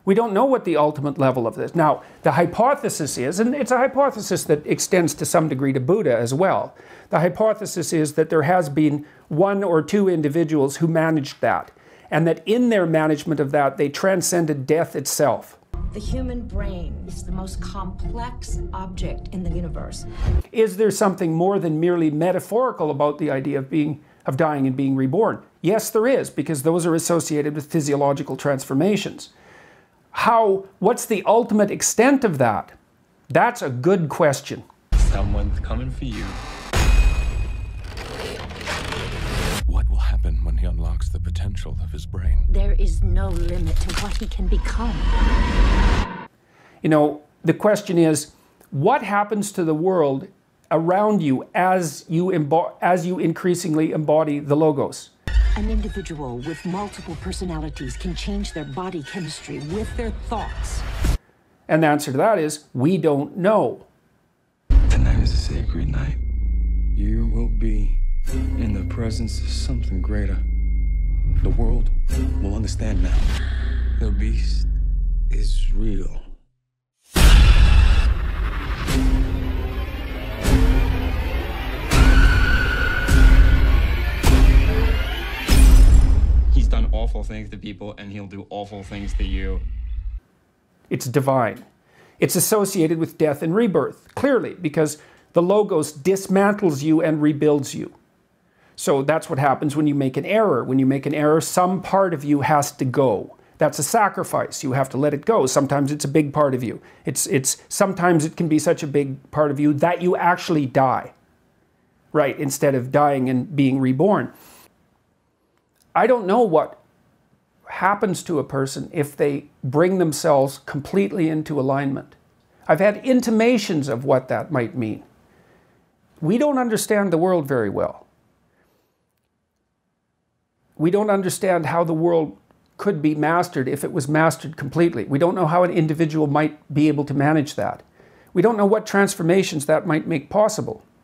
We don't know what the ultimate level of this. Now, the hypothesis is, and it's a hypothesis that extends to some degree to Buddha as well, the hypothesis is that there has been one or two individuals who managed that, and that in their management of that, they transcended death itself. The human brain is the most complex object in the universe. Is there something more than merely metaphorical about the idea of dying and being reborn? Yes, there is, because those are associated with physiological transformations. What's the ultimate extent of that? That's a good question. Someone's coming for you. What will happen when he unlocks the potential of his brain? There is no limit to what he can become. You know, the question is, what happens to the world around you as you increasingly embody the Logos? An individual with multiple personalities can change their body chemistry with their thoughts. And the answer to that is, we don't know. Tonight is a sacred night. You will be in the presence of something greater. The world will understand now. The beast is real. He's done awful things to people, and he'll do awful things to you. It's divine. It's associated with death and rebirth, clearly, because the Logos dismantles you and rebuilds you. So that's what happens when you make an error. When you make an error, some part of you has to go. That's a sacrifice. You have to let it go. Sometimes it's a big part of you. Sometimes it can be such a big part of you that you actually die, right, instead of dying and being reborn. I don't know what happens to a person if they bring themselves completely into alignment. I've had intimations of what that might mean. We don't understand the world very well. We don't understand how the world could be mastered if it was mastered completely. We don't know how an individual might be able to manage that. We don't know what transformations that might make possible.